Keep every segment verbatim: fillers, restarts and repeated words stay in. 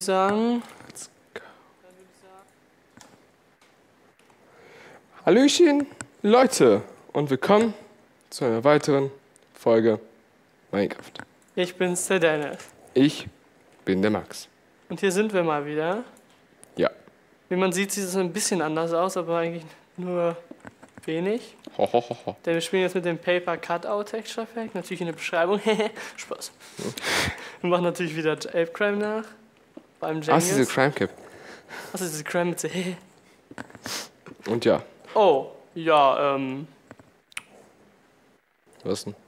sagen... Let's go. Hallöchen, Leute, und willkommen zu einer weiteren Folge Minecraft. Ich bin's, der Dennis. Ich bin der Max. Und hier sind wir mal wieder. Ja. Wie man sieht, sieht es ein bisschen anders aus, aber eigentlich nur wenig. Ho, ho, ho, ho. Denn wir spielen jetzt mit dem Paper Cutout Texture Pack. Natürlich in der Beschreibung. Spaß. Wir machen natürlich wieder Ape Crime nach. Beim Ah, ist diese Crime Cap. Was ist diese Crime mit C? Und ja. Oh, ja, ähm. Was denn?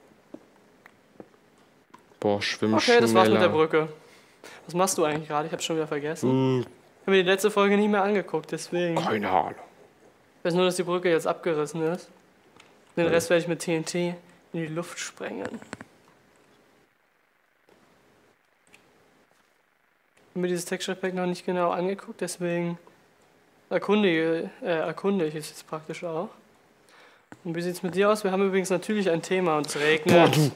Boah, schwimmen Okay, das war's mit der schneller. Brücke. Was machst du eigentlich gerade? Ich hab's schon wieder vergessen. Hm, Ich habe mir die letzte Folge nicht mehr angeguckt, deswegen. Ich keine Ahnung. weiß nur, dass die Brücke jetzt abgerissen ist. Den Ja. Rest werde ich mit T N T in die Luft sprengen. Ich habe mir dieses Texture Pack noch nicht genau angeguckt, deswegen erkundige, äh, erkunde ich es jetzt praktisch auch. Und wie sieht's mit dir aus? Wir haben übrigens natürlich ein Thema und es regnet. Boah, du.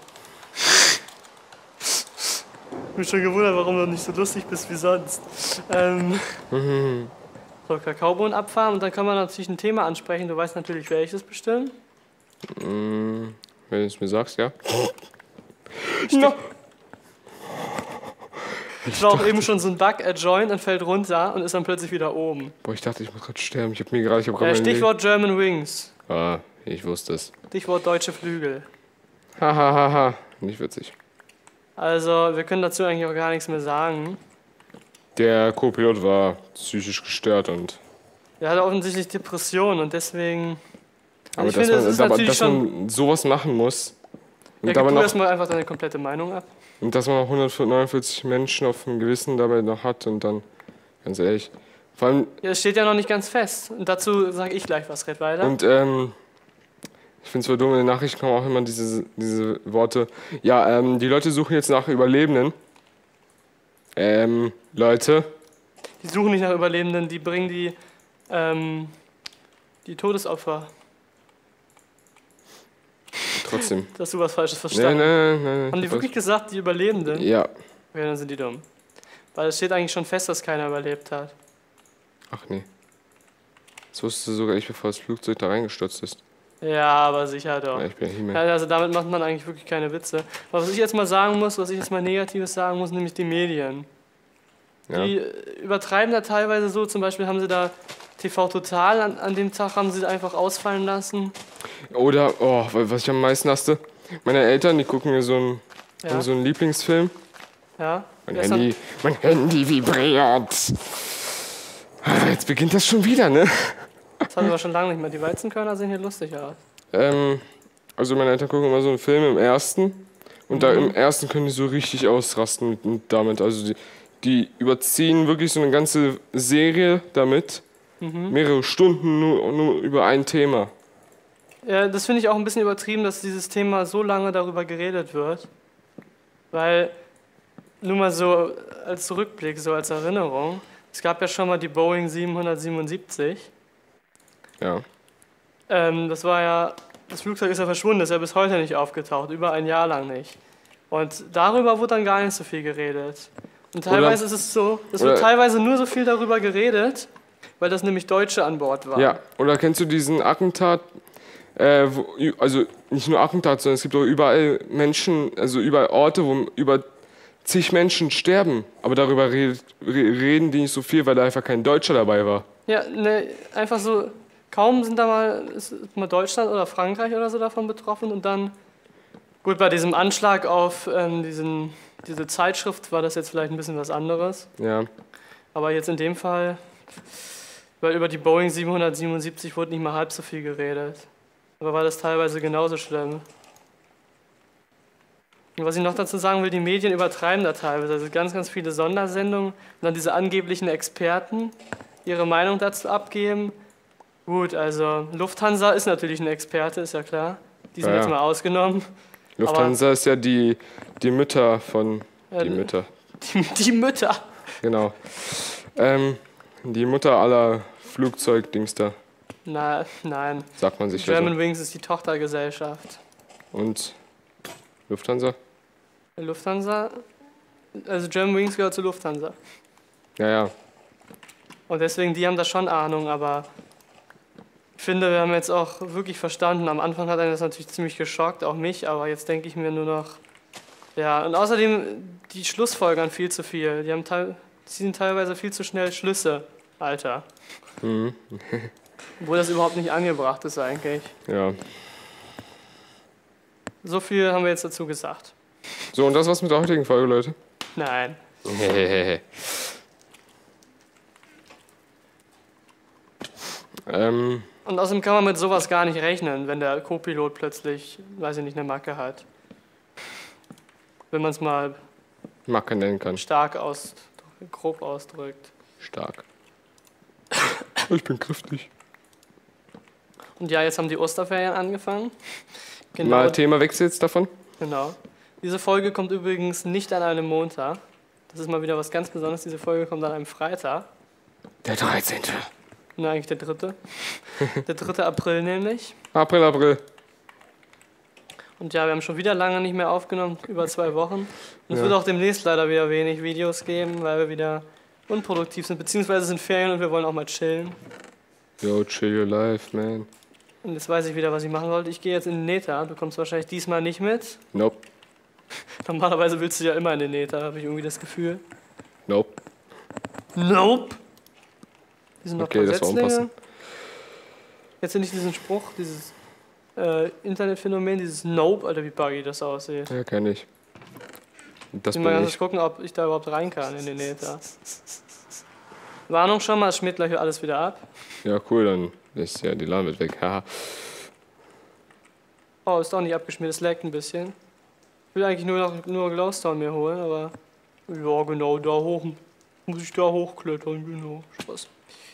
Ich bin schon gewundert, warum du nicht so lustig bist wie sonst. Ähm, Mhm. so, Kakaobohnen abfahren und dann kann man natürlich ein Thema ansprechen. Du weißt natürlich welches bestimmt. Mm, wenn du es mir sagst, ja. No. Ich war auch eben schon so ein Bug, er joint und fällt runter und ist dann plötzlich wieder oben. Boah, ich dachte, ich muss gerade sterben. Ich hab mir gerade, ich hab gerade Äh, mein Stichwort German Wings. Leben- Ah, ich wusste es. Stichwort deutsche Flügel. Hahaha, ha, ha. Nicht witzig. Also, wir können dazu eigentlich auch gar nichts mehr sagen. Der Co-Pilot war psychisch gestört und. Er hatte offensichtlich Depressionen und deswegen. Aber ich dass, finde, es man, ist aber, natürlich dass schon. man sowas machen muss. Und, Ja, dabei gib du noch, erstmal einfach deine komplette Meinung ab. und dass man noch hundertneunundvierzig Menschen auf dem Gewissen dabei noch hat und dann, ganz ehrlich. Vor allem, Ja, es steht ja noch nicht ganz fest. Und dazu sage ich gleich was, red weiter. und ähm, ich finde es so dumm, in den Nachrichten kommen auch immer diese, diese Worte. Ja, ähm, die Leute suchen jetzt nach Überlebenden. Ähm, Leute. Die suchen nicht nach Überlebenden, die bringen die, ähm, die Todesopfer. Trotzdem. Dass du was Falsches Nein, verstanden. nein, nein, nein. Haben die wirklich gesagt, die Überlebenden? Ja. Okay, dann sind die dumm. Weil es steht eigentlich schon fest, dass keiner überlebt hat. Ach nee. Das wusste sogar ich, bevor das Flugzeug da reingestürzt ist. Ja, aber sicher doch. Ja, ich bin ja He-Man. Ja, also damit macht man eigentlich wirklich keine Witze. Aber was ich jetzt mal sagen muss, was ich jetzt mal Negatives sagen muss, nämlich die Medien. Ja. Die übertreiben da teilweise so, zum Beispiel haben sie da T V Total, an, an dem Tag haben sie einfach ausfallen lassen. Oder, oh, was ich am meisten hasste, meine Eltern, die gucken mir so einen, Ja. haben so einen Lieblingsfilm. Ja. Mein Wer ist Handy, mein Handy vibriert. Ah, Jetzt beginnt das schon wieder, ne? Das hatten wir schon lange nicht mehr. Die Weizenkörner sehen hier lustig aus. Ähm, also meine Eltern gucken immer so einen Film im ersten. Und da im ersten können die so richtig ausrasten mit, mit damit. Also die, die überziehen wirklich so eine ganze Serie damit. Mehrere Stunden nur, nur über ein Thema. Ja, das finde ich auch ein bisschen übertrieben, dass dieses Thema so lange darüber geredet wird. Weil, nur mal so als Rückblick, so als Erinnerung, es gab ja schon mal die Boeing siebenhundertsiebenundsiebzig. Ja. Ähm, das war ja, das Flugzeug ist ja verschwunden, ist ja bis heute nicht aufgetaucht, über ein Jahr lang nicht. Und darüber wurde dann gar nicht so viel geredet. Und teilweise Oder- ist es so, es oder- wird teilweise nur so viel darüber geredet, weil das nämlich Deutsche an Bord waren. Ja, oder kennst du diesen Attentat? Äh, wo, also nicht nur Attentat, sondern es gibt auch überall Menschen, also überall Orte, wo über zig Menschen sterben. Aber darüber redet, re- reden die nicht so viel, weil da einfach kein Deutscher dabei war. Ja, ne, einfach so, kaum sind da mal, ist mal Deutschland oder Frankreich oder so davon betroffen und dann, gut, bei diesem Anschlag auf ähm, diesen, diese Zeitschrift war das jetzt vielleicht ein bisschen was anderes, Ja. aber jetzt in dem Fall, weil über die Boeing siebenhundertsiebenundsiebzig wurde nicht mal halb so viel geredet, aber war das teilweise genauso schlimm. Und was ich noch dazu sagen will, die Medien übertreiben da teilweise, also ganz, ganz viele Sondersendungen und dann diese angeblichen Experten ihre Meinung dazu abgeben. Gut, also Lufthansa ist natürlich ein Experte, ist ja klar. Die sind Ja, jetzt ja. mal ausgenommen. Lufthansa ist ja die, die Mütter von. Die Äh, Mütter. Die, die Mütter. Genau. Ähm, die Mutter aller Flugzeugdings da, Na, nein. sagt man sich ja German Wings ist die Tochtergesellschaft. so. Und Lufthansa? Lufthansa, also German Wings gehört zu Lufthansa. Ja, ja. Und deswegen, die haben da schon Ahnung, aber ich finde, wir haben jetzt auch wirklich verstanden. Am Anfang hat einen das natürlich ziemlich geschockt, auch mich, aber jetzt denke ich mir nur noch, ja, und außerdem, die schlussfolgern viel zu viel. Die haben teil, ziehen teilweise viel zu schnell Schlüsse, Alter. Mhm. Obwohl das überhaupt nicht angebracht ist eigentlich. Ja. So viel haben wir jetzt dazu gesagt. So, und das war's mit der heutigen Folge, Leute. Nein. ähm, Und außerdem kann man mit sowas gar nicht rechnen, wenn der Co-Pilot plötzlich, weiß ich nicht, eine Macke hat. Wenn man es mal Macke nennen kann. stark aus, grob ausdrückt. Stark. Ich bin kräftig. Und ja, jetzt haben die Osterferien angefangen. Genau. Mal Themawechsel jetzt davon. Genau. Diese Folge kommt übrigens nicht an einem Montag. Das ist mal wieder was ganz Besonderes. Diese Folge kommt an einem Freitag. Der dreizehnte Na, eigentlich der dritte. Der dritte April nämlich. April, April. Und ja, wir haben schon wieder lange nicht mehr aufgenommen, über zwei Wochen. Und es Ja. wird auch demnächst leider wieder wenig Videos geben, weil wir wieder unproduktiv sind. Beziehungsweise sind Ferien und wir wollen auch mal chillen. Yo, chill your life, man. Und jetzt weiß ich wieder, was ich machen wollte. Ich gehe jetzt in den Neta. Du kommst wahrscheinlich diesmal nicht mit. Nope. Normalerweise willst du ja immer in den Neta, habe ich irgendwie das Gefühl. Nope. Nope. Hier sind noch Okay, ein paar das war Setzlinge. unpassend. Jetzt finde ich diesen Spruch, dieses äh, Internetphänomen, dieses Nope, Alter, wie buggy das aussieht. Ja, kenn ich. Das Ich will mal bin ganz ich. gucken, ob ich da überhaupt rein kann in den Neta. Warnung schon mal, es schmiert gleich alles wieder ab. Ja, cool, dann ist ja die Lade mit weg. Haha. Oh, ist doch nicht abgeschmiert, es laggt ein bisschen. Ich will eigentlich nur noch nur Glowstone mir holen, aber ja, genau, da hoch muss ich da hochklettern, genau. Spaß.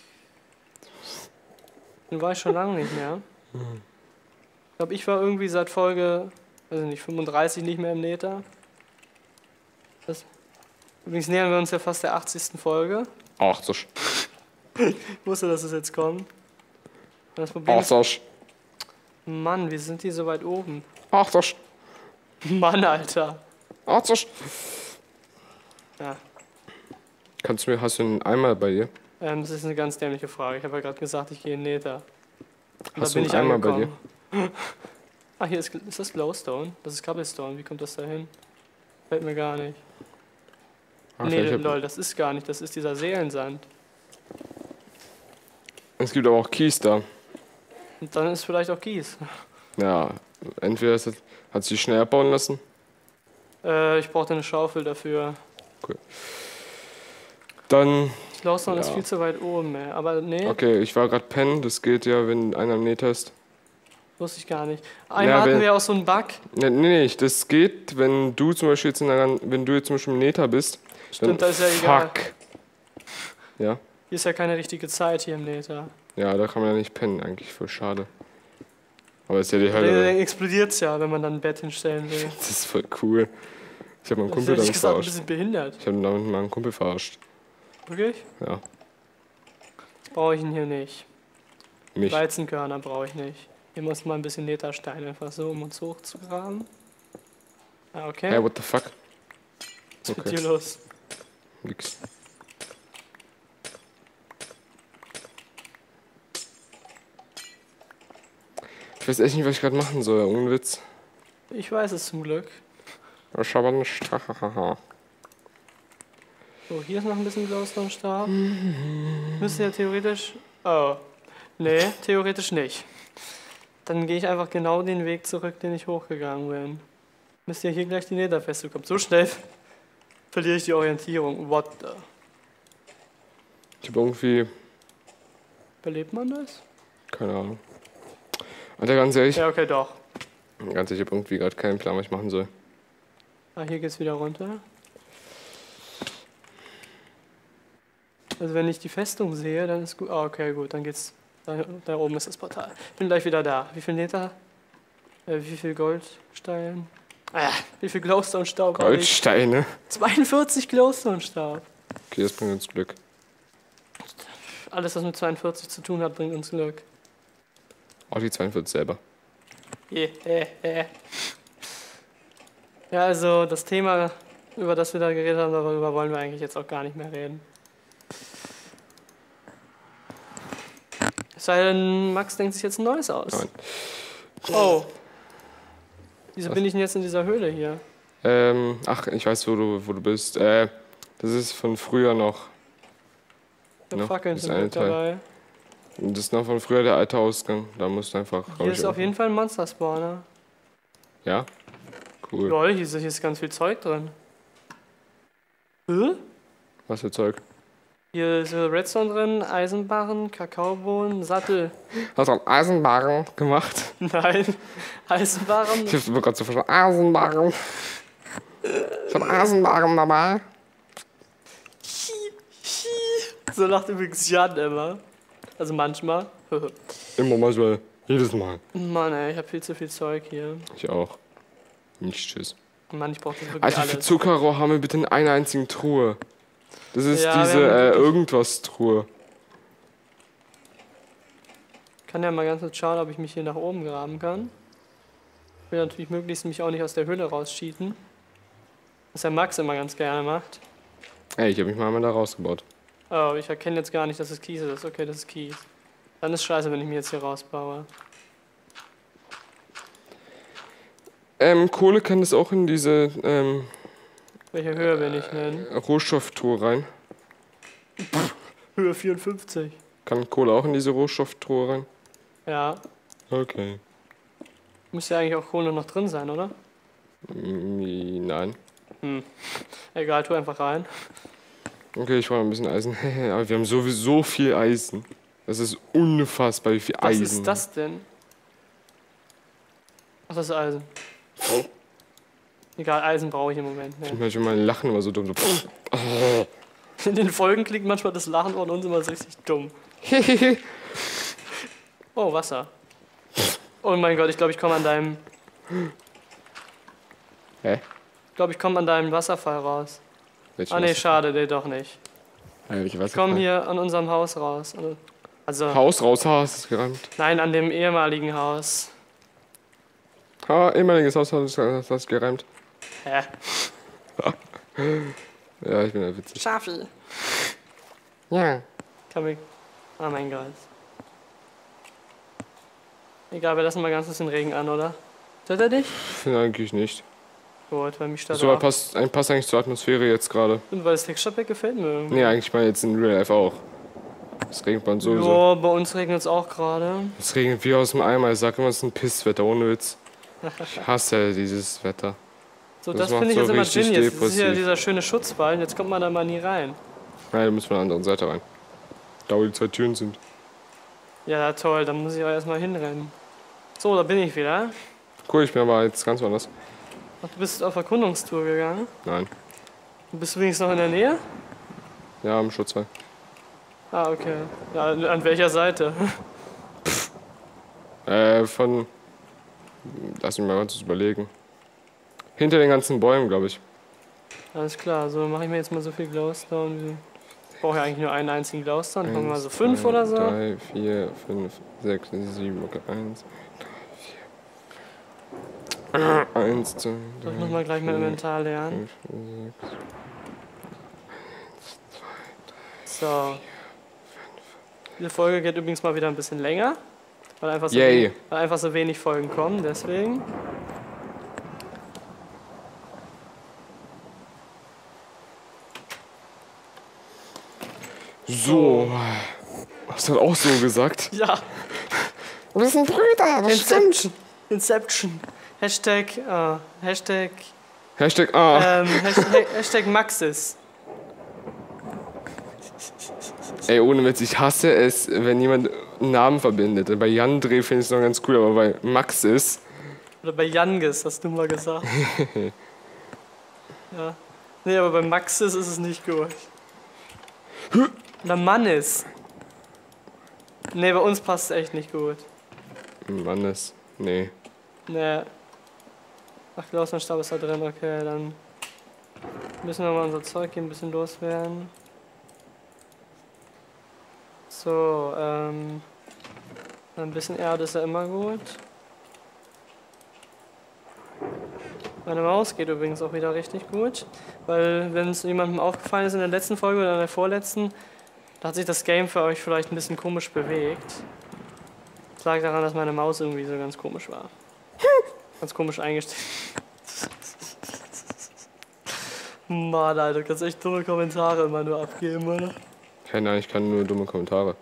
Den war ich schon lange nicht mehr. Ich glaube, ich war irgendwie seit Folge, weiß ich nicht, fünfunddreißig nicht mehr im Neta. Das, übrigens nähern wir uns ja fast der achtzigsten Folge. Ach, so. Ich wusste, dass es jetzt kommt. Das Problem Ach, ist, so. Mann, wie sind die so weit oben? Ach, so. Mann, Alter. Ach, so. Ja, Kannst du mir, hast du einen Eimer bei dir? ähm, das ist eine ganz dämliche Frage. Ich habe ja gerade gesagt, ich gehe in Neta. Und Hast da du bin einen ich Eimer bei dir? angekommen. Ah, hier ist, ist das Glowstone? Das ist Cobblestone. Wie kommt das da hin? Fällt mir gar nicht. Ach, nee, ich hab- lol, das ist gar nicht. Das ist dieser Seelensand. Es gibt aber auch Kies da. Und dann ist vielleicht auch Kies. Ja, entweder ist das, hat sie schnell abbauen lassen. Äh, ich brauchte eine Schaufel dafür. Dann, Glowstone ist Ja. viel zu weit oben, ey. Aber nee, okay, ich war gerade pennen. Das geht ja, wenn einer am Meter ist. wusste ich gar nicht. Einmal Ja, hatten wenn- wir auch so einen Bug. Nee, nee, nicht. Das geht, wenn du zum Beispiel jetzt in einer, wenn du jetzt zum Beispiel im Neta bist. Stimmt, dann, das ist ja egal. fuck. Ja, Hier ist ja keine richtige Zeit hier im Neta. ja, da kann man ja nicht pennen, eigentlich voll schade. Aber ist ja die Dann Hölle. explodiert es ja, wenn man dann ein Bett hinstellen will. Das ist voll cool. Ich habe meinen Das ist Kumpel ehrlich damit gesagt ein verarscht. bisschen behindert. Ich habe damit meinen Kumpel verarscht. Wirklich? Ja, Das brauche ich ihn hier nicht. mich. Weizenkörner brauche ich nicht. Hier muss mal ein bisschen Neta-Stein einfach so, um uns hochzugraben. Ah, okay. Hey, what the fuck? Was ist mit okay. dir los? Nix. Ich weiß echt nicht, was ich gerade machen soll, ohne Witz. Ich weiß es zum Glück. Ich habe einen Hahaha. So, hier ist noch ein bisschen Glowstone-Stab. Müsste ja theoretisch... Oh. Nee, theoretisch nicht. Dann gehe ich einfach genau den Weg zurück, den ich hochgegangen bin. Müsste ja hier gleich die Netherfeste kommen. So schnell verliere ich die Orientierung. What the... Ich habe irgendwie, Belebt man das? keine Ahnung. Alter, ganz ehrlich, Ja, okay, doch. ganz ehrlich, ich habe irgendwie gerade keinen Plan, was ich machen soll. Ah, hier geht's wieder runter. Also wenn ich die Festung sehe, dann ist gut. Ah, okay, gut, dann geht's. Da, da oben ist das Portal. Bin gleich wieder da. Wie viel Nether? Äh, wie viel Goldstein? Ah, wie viel Glowstone-Staub? habe ich? Goldsteine. zweiundvierzig Glowstone-Staub. Okay, das bringt uns Glück. Alles, was mit zweiundvierzig zu tun hat, bringt uns Glück. Auch die zweiundvierzig selber. Yeah, äh, äh. Ja, also das Thema, über das wir da geredet haben, darüber wollen wir eigentlich jetzt auch gar nicht mehr reden. Es sei denn, Max denkt sich jetzt ein neues aus. Nein. Oh. Wieso Was? bin ich denn jetzt in dieser Höhle hier? Ähm, ach, ich weiß, wo du, wo du bist. Äh, das ist von früher noch. Da Noch Fackeln das sind eine mit Teil. dabei. Das ist noch von früher der alte Ausgang. Da musst du einfach raus. Hier ist auf jeden Fall ein Monster-Spawner. Ja? Cool. Lol, hier ist, hier ist ganz viel Zeug drin. Hä? Was für Zeug? Hier ist Redstone drin, Eisenbarren, Kakaobohnen, Sattel. Hast du einen Eisenbarren gemacht? Nein, Eisenbarren. Ich hab's mir gerade so verstanden. Eisenbarren. Ich hab Eisenbarren dabei. So lacht übrigens Jan immer. Also manchmal. Immer manchmal. Jedes Mal. Mann ey, ich hab viel zu viel Zeug hier. Ich auch. Nicht tschüss. Mann, ich brauch das wirklich Alter, für alles. Zuckerrohr haben wir bitte in einer einzigen Truhe. Das ist Ja, wir diese haben äh, wirklich- Irgendwas-Truhe. Ich kann ja mal ganz kurz schauen, ob ich mich hier nach oben graben kann. Ich will natürlich möglichst mich auch nicht aus der Höhle rausschieten. Was der Max immer ganz gerne macht. Ey, ich hab mich mal einmal da rausgebaut. Oh, ich erkenne jetzt gar nicht, dass es Kies ist. Okay, das ist Kies. Dann ist scheiße, wenn ich mich jetzt hier rausbaue. Ähm, Kohle kann das auch in diese ähm, Welche Höhe bin ich denn? Rohstofftruhe rein. Höhe vierundfünfzig. Kann Kohle auch in diese Rohstofftruhe rein? Ja, Okay. müsste ja eigentlich auch Kohle noch drin sein, oder? Mm, Nein. Hm. Egal, tu einfach rein. Okay, ich brauche ein bisschen Eisen. Aber wir haben sowieso viel Eisen. Das ist unfassbar, wie viel Was Eisen. ist das denn? Ach, das ist Eisen. Egal, Eisen brauche ich im Moment Ich nicht. manchmal mein Lachen immer so dumm. So. In den Folgen klingt manchmal das Lachen von uns immer so richtig dumm. Oh, Wasser. Oh mein Gott, ich glaube, ich komme an deinem... Hä? Ich glaube, ich komme an deinem Wasserfall raus. Welchen Ah nee, Wasserfall? schade, nee, doch nicht. Äh, welche Ich Wasserfall? komme hier an unserem Haus raus. Also- Also, Haus raus, Haus ist geräumt. nein, an dem ehemaligen Haus. Ha, ehemaliges Haus hat das das geräumt. Hä? Ja, ich bin ja witzig. Schafi. Ja. Kann mich... Oh mein Gott. Egal, wir lassen mal ganz bisschen Regen an, oder? Stört er dich? Finde eigentlich nicht. Gut, weil mich stört So, er er auch. passt, ein passt eigentlich zur Atmosphäre jetzt gerade. Und weil das Texture Pack gefällt mir irgendwie. Nee, eigentlich mal jetzt in Real Life auch. Es regnet bei uns sowieso. Ja, bei uns regnet es auch gerade. Es regnet wie aus dem Eimer. Ich sag immer, es ist ein Pisswetter, ohne Witz. Ich hasse dieses Wetter. So, Das das, macht finde ich so jetzt immer richtig genius. Das ist ja depressiv. dieser schöne Schutzwall und jetzt kommt man da mal nie rein. Nein, da müssen wir an der anderen Seite rein. Da, wo die zwei Türen sind. Ja, toll, dann muss ich aber erstmal hinrennen. So, da bin ich wieder. Cool, ich bin aber jetzt ganz woanders. Ach, du bist auf Erkundungstour gegangen. Nein. Du bist übrigens noch in der Nähe? Ja, am Schutzwall. Ah, okay. Ja, an welcher Seite? Äh, von. Lass mich mal ganz überlegen. Hinter den ganzen Bäumen, glaube ich. Alles klar, so mache ich mir jetzt mal so viel Glowstone. wie- Ich brauche ja eigentlich nur einen einzigen Glowstone. Ich mache mal so Eins, fünf zwei, oder so. drei, vier, fünf, sechs, sieben, okay. Eins, drei, vier. Eins, zwei, Ich muss mal gleich mein vier, Inventar lernen. fünf, sechs. So. Diese Folge geht übrigens mal wieder ein bisschen länger. Weil einfach so, Yay. wenig, weil einfach so wenig Folgen kommen, deswegen. So. Hast du das auch so gesagt? Ja, Wir sind Brüder, Inception. Inception. Hashtag, äh, Hashtag, Hashtag A. ähm, Hashtag, Hashtag Maxis. Ey, ohne Witz, ich hasse es, wenn jemand einen Namen verbindet. Bei Jan Dreh finde ich es noch ganz cool, aber bei Max ist. Oder bei Janges, hast du mal gesagt. Ja. Nee, aber bei Maxis ist es nicht gut. Oder Mannis. Nee, bei uns passt es echt nicht gut. Mannes. Nee. Nee. Ach, Glausenstab ist da drin, okay, dann müssen wir mal unser Zeug hier ein bisschen loswerden. So, ähm. Ein bisschen Erde ist ja immer gut. Meine Maus geht übrigens auch wieder richtig gut, weil wenn es jemandem aufgefallen ist in der letzten Folge oder in der vorletzten, da hat sich das Game für euch vielleicht ein bisschen komisch bewegt. Das lag daran, dass meine Maus irgendwie so ganz komisch war. Ganz komisch eingestellt. Mann, Alter, du kannst echt dumme Kommentare immer nur abgeben, oder? Ja, nein, ich kann nur dumme Kommentare.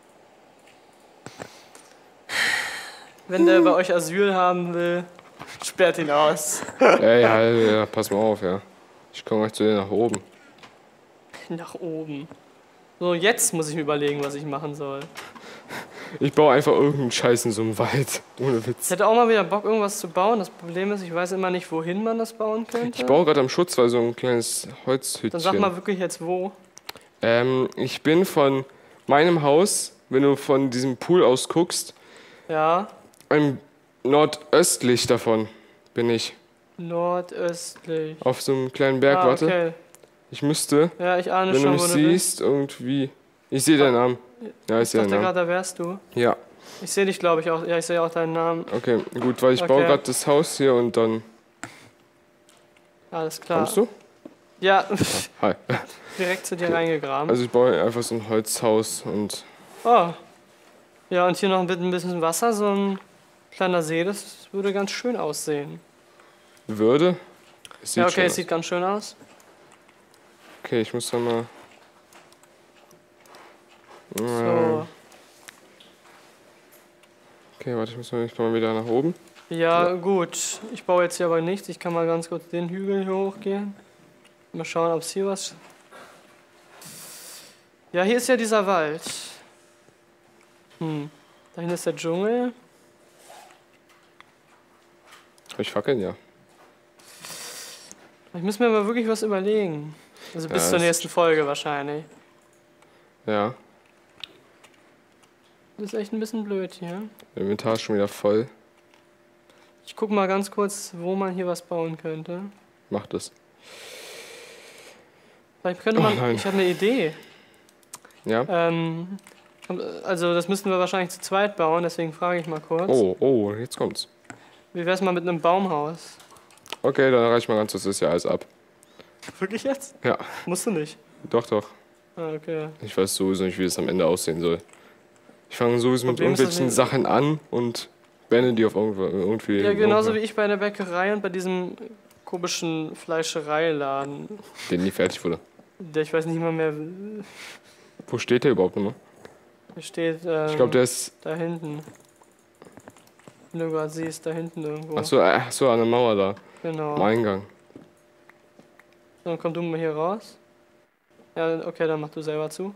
Wenn der bei euch Asyl haben will, sperrt ihn aus. Ey, ja, ja, pass mal auf, ja. Ich komme gleich zu dir nach oben. Nach oben. So, jetzt muss ich mir überlegen, was ich machen soll. Ich baue einfach irgendeinen Scheiß in so einem Wald. Ohne Witz. Ich hätte auch mal wieder Bock, irgendwas zu bauen. Das Problem ist, ich weiß immer nicht, wohin man das bauen könnte. Ich baue gerade am Schutzwall so ein kleines Holzhütchen. Dann sag mal wirklich jetzt wo. Ähm, ich bin von meinem Haus, wenn du von diesem Pool aus guckst, Ja, ein nordöstlich davon bin ich. nordöstlich. Auf so einem kleinen Berg, Ah, warte. okay. Ich müsste, Ja, ich ahne wenn du schon, mich wo du bist. siehst, irgendwie... Ich sehe deinen Namen. Ja, ich Ich sehe dachte deinen Namen. gerade, da wärst du. Ja, Ich sehe dich, glaube ich, auch. Ja, ich sehe auch deinen Namen. okay, gut, weil ich Okay. baue gerade das Haus hier und dann... Alles klar. Kommst du? Ja, Hi. direkt zu dir reingegraben. Also ich baue einfach so ein Holzhaus und... Oh. Ja, und hier noch ein bisschen- ein bisschen Wasser, so ein kleiner See, das würde ganz schön aussehen. Würde? Es sieht Ja, schon okay, es aus. sieht ganz schön aus. Okay, ich muss dann mal... So. Okay, warte, ich muss mal, ich komm mal wieder nach oben. Ja, gut. Ich baue jetzt hier aber nichts. Ich kann mal ganz kurz den Hügel hier hochgehen. Mal schauen, ob es hier was... Ja, hier ist ja dieser Wald. Hm. Da hinten ist der Dschungel. Hab ich Fackeln? Ja. Ich muss mir aber wirklich was überlegen. Also bis Ja, zur das- nächsten Folge wahrscheinlich. Ja, Das ist echt ein bisschen blöd hier. der Inventar ist schon wieder voll. Ich guck mal ganz kurz, wo man hier was bauen könnte. Mach das. Vielleicht könnte Oh man... nein. Ich habe eine Idee. Ja? Ähm, also das müssten wir wahrscheinlich zu zweit bauen, deswegen frage ich mal kurz. Oh, oh, jetzt kommt's. Wie wär's mal mit einem Baumhaus? Okay, dann reicht mal ganz, das ist ja alles ab. Wirklich jetzt? Ja, Musst du nicht. doch, doch. Ah, okay. Ich weiß sowieso nicht, wie es am Ende aussehen soll. Ich fange sowieso mit Problem ist, dass irgendwelchen wir- Sachen an und beende die auf irgendwo, irgendwie... Ja, genauso wie irgendwo- ich bei der Bäckerei und bei diesem komischen Fleischereiladen. Der nie fertig wurde. Der ich weiß nicht mal mehr, Wo steht der überhaupt nochmal? hier steht. Ähm, Ich glaube, der ist... da hinten. Wenn du gerade siehst, da hinten irgendwo. Achso, ach so, an der Mauer da. Genau. Am Eingang. Dann komm du mal hier raus. Ja, okay, dann mach du selber zu.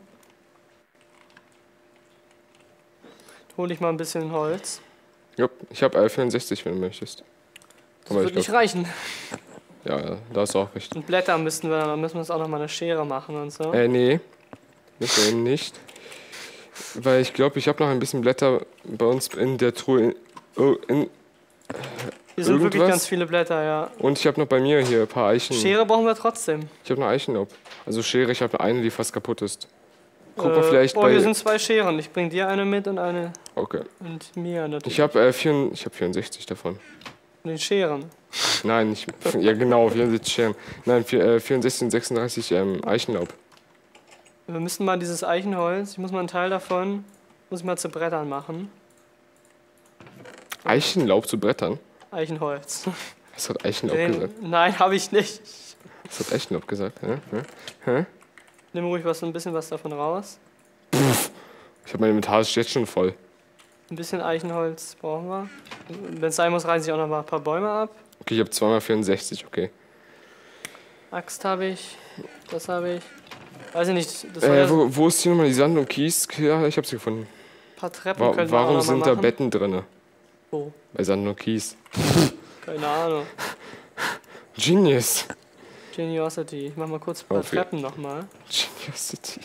Hol ich mal ein bisschen Holz. Jupp, ich habe L vierundsechzig, wenn du möchtest. Das Aber ich wird nicht glaub, reichen. ja, ja, da hast du auch recht. Und Blätter müssten wir, dann müssen wir uns auch noch mal eine Schere machen und so. Äh, nee. Müssen wir eben nicht. Weil ich glaube, ich habe noch ein bisschen Blätter bei uns in der Truhe. In, oh, in, Hier sind wirklich irgendwas? ganz viele Blätter, ja. und ich habe noch bei mir hier ein paar Eichen. Schere brauchen wir trotzdem. Ich habe noch Eichenlaub. Also Schere, ich habe eine, die fast kaputt ist. Guck Äh, mal vielleicht oh, bei... hier sind zwei Scheren. Ich bring dir eine mit und eine Okay. und mir natürlich. Ich habe äh, vier, ich hab vierundsechzig davon. Und den Scheren. Nein, nicht... Ja genau, vierundsechzig Scheren. Nein, vier, äh, vierundsechzig und sechsunddreißig ähm, Eichenlaub. Wir müssen mal dieses Eichenholz, ich muss mal einen Teil davon, muss ich mal zu Brettern machen. Eichenlaub zu Brettern? Eichenholz. Was hat Eichenlaub Den, gesagt? nein, habe ich nicht. Was hat Eichenlaub gesagt? Hä? Hä? Hä? Nimm ruhig was, ein bisschen was davon raus. Ich habe mein Inventar ist jetzt schon voll. Ein bisschen Eichenholz brauchen wir. Wenn es sein muss, reiße ich auch noch mal ein paar Bäume ab. Okay, ich habe zweimal vierundsechzig, okay. Axt habe ich, das habe ich. Weiß ich nicht, das soll ja Äh, so ein wo, wo ist hier nochmal die Sand und Kies? Ja, ich habe sie gefunden. paar Treppen Wa könnten wir auch warum noch mal sind da machen. Betten drinne? Wo? Bei Sand und Kies. Keine Ahnung. Genius. Geniosity. Ich mach mal kurz ein paar Okay. Treppen nochmal. Geniosity.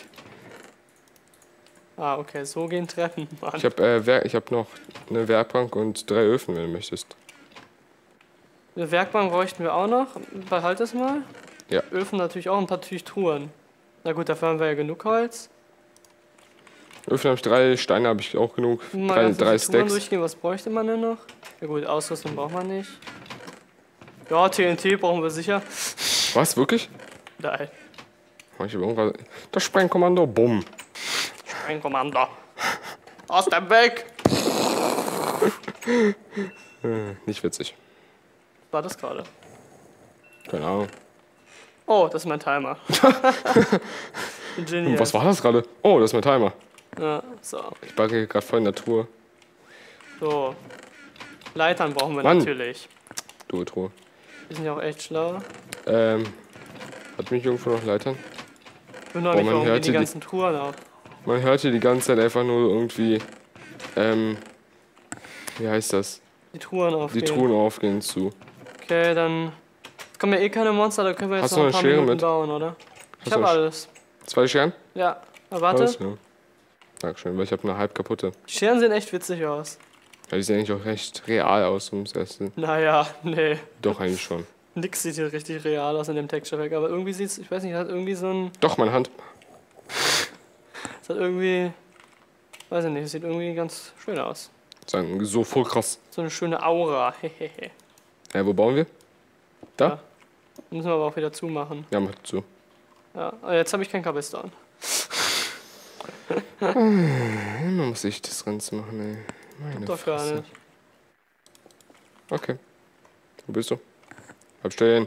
Ah, okay, so gehen Treppen. Mann. Ich habe äh, Wer- ich hab noch eine Werkbank und drei Öfen, wenn du möchtest. Eine Werkbank bräuchten wir auch noch. Behalt es mal. Ja. Öfen natürlich auch, ein paar Truhen. Na gut, dafür haben wir ja genug Holz. Öfen habe ich drei, Steine habe ich auch genug. Mal Drei, ganz drei durch die Touren Stacks. durchgehen, was bräuchte man denn noch? Ja gut, Ausrüstung braucht man nicht. Ja, T N T brauchen wir sicher. Was, wirklich? Nein. Oh, ich hab irgendwas. Das Sprengkommando, bumm. Sprengkommando. Aus dem Weg! Nicht witzig. War das gerade? Keine Ahnung. Oh, das ist mein Timer. Genial. Was war das gerade? Oh, das ist mein Timer. Ja, so. Ich backe gerade voll in der Truhe. So. Leitern brauchen wir Mann. natürlich. Du Truhe. Die sind ja auch echt schlau. Ähm, hat mich irgendwo noch Leitern? Ich will noch Oh, nicht, man warum gehen hört die hier die- ganzen Truhen auf. Man hört hier die ganze Zeit einfach nur irgendwie, ähm, wie heißt das? Die Truhen aufgehen. Die Truhen aufgehen zu. Okay, dann kommen ja eh keine Monster, da können wir jetzt Hast noch du ein eine paar Schere Minuten mit? bauen, oder? Ich Hast habe du eine Sch- alles. Zwei Scheren? Ja, aber warte. Alles, ja. Dankeschön, weil ich habe eine halb kaputte. Die Scheren sehen echt witzig aus. Ja, die sehen eigentlich auch recht real aus, ums Erste. Naja, nee. Doch, eigentlich schon. Nix sieht hier richtig real aus in dem Texture Pack, aber irgendwie sieht's, ich weiß nicht, hat irgendwie so ein, Doch, meine Hand. es hat irgendwie, weiß ich nicht, es sieht irgendwie ganz schön aus. Sagen, so voll krass. So eine schöne Aura, hehehe. Ja, wo bauen wir? Da? Ja. Müssen wir aber auch wieder zumachen. Ja, mach zu. Ja, aber jetzt habe ich kein Cobblestone. Immer muss ich das Ganze machen, ey. Meine Doch gar Fresse. nicht. Okay. Wo bist du? Bleib stehen.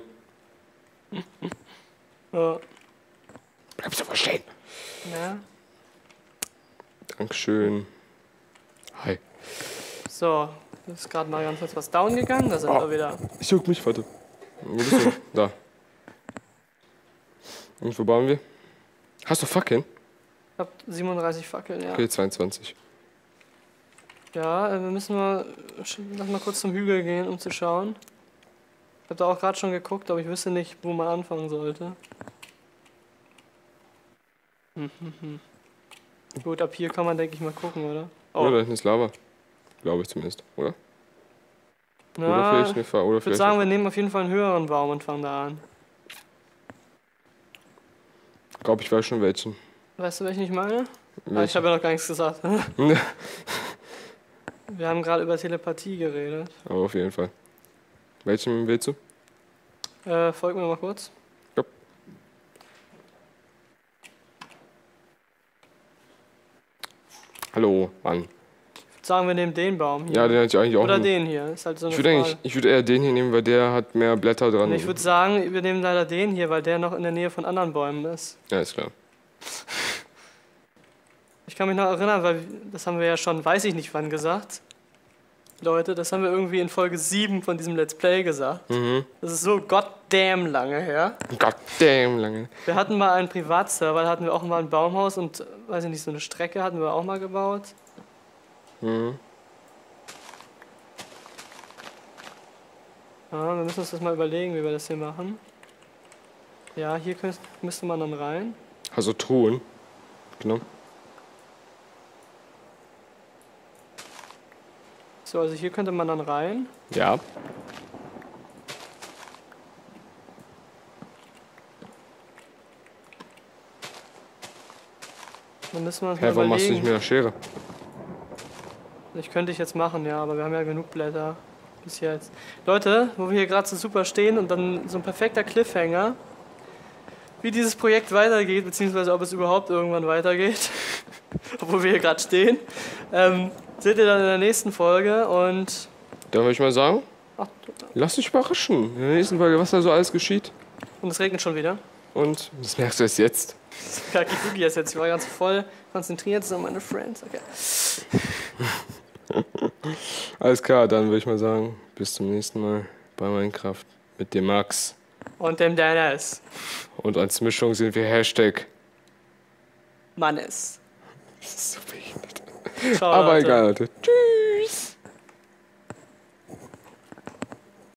Ja. Bleibst du stehen. ja. Dankeschön. Hi. So, ist gerade mal ganz kurz was down gegangen, da sind Oh. wir wieder. Ich juck mich, warte. Wo bist du? Da. Und wo bauen wir? Hast du Fackeln? Ich hab siebenunddreißig Fackeln, ja. Okay, zweiundzwanzig. Ja, äh, wir müssen mal, sch- lass mal kurz zum Hügel gehen, um zu schauen. Ich habe da auch gerade schon geguckt, aber ich wüsste nicht, wo man anfangen sollte. Hm, hm, hm. Gut, ab hier kann man, denke ich, mal gucken, oder? Oder Oh, da hinten ist Lava. Glaube ich zumindest, oder? Oder na, vielleicht eine Fahr oder ich würde vielleicht. sagen, wir nehmen auf jeden Fall einen höheren Baum und fangen da an. Ich glaube, ich weiß schon welchen. Weißt du, welchen ich meine? Ah, ich Welchen? habe ja noch gar nichts gesagt. Wir haben gerade über Telepathie geredet. Aber auf jeden Fall. Welchen willst du? Äh, folg mir mal kurz. Ja. Hallo, Mann. Ich würde sagen, wir nehmen den Baum hier. Ja, den hatte ich eigentlich auch. Oder noch. den hier. Ist halt so eine Ich würde Frage. eigentlich, ich würde eher den hier nehmen, weil der hat mehr Blätter dran. Nee, ich würde sagen, wir nehmen leider den hier, weil der noch in der Nähe von anderen Bäumen ist. Ja, ist klar. Ich kann mich noch erinnern, weil das haben wir ja schon, weiß ich nicht wann gesagt. Leute, das haben wir irgendwie in Folge sieben von diesem Let's Play gesagt. Mhm. Das ist so goddamn lange her. Goddamn lange. Wir hatten mal einen Privatserver, da hatten wir auch mal ein Baumhaus und, äh, weiß ich nicht, so eine Strecke hatten wir auch mal gebaut. Mhm. Ja, wir müssen uns das mal überlegen, wie wir das hier machen. Ja, hier könnt, müsste man dann rein. Also Truhen. Genau. So, also hier könnte man dann rein. Ja. Dann müssen wir uns Hä, mal warum machst du überlegen. nicht mit der Schere? Ich könnte ich jetzt machen, ja, aber wir haben ja genug Blätter bis jetzt. Leute, wo wir hier gerade so super stehen und dann so ein perfekter Cliffhanger, wie dieses Projekt weitergeht, beziehungsweise ob es überhaupt irgendwann weitergeht, obwohl wir hier gerade stehen, ähm, seht ihr dann in der nächsten Folge und Dann würde ich mal sagen, ach, lass dich überraschen. In der nächsten Folge, was da so alles geschieht. und es regnet schon wieder. Und das merkst du erst jetzt. Kaki Fugi ist jetzt, ich war ganz voll konzentriert, so meine Friends, okay. Alles klar, dann würde ich mal sagen, bis zum nächsten Mal bei Minecraft mit dem Max. Und dem Dennis. Und als Mischung sind wir Hashtag. Mannes. Das ist so behindert. Ciao, Aber Leute. egal, Leute. Tschüss.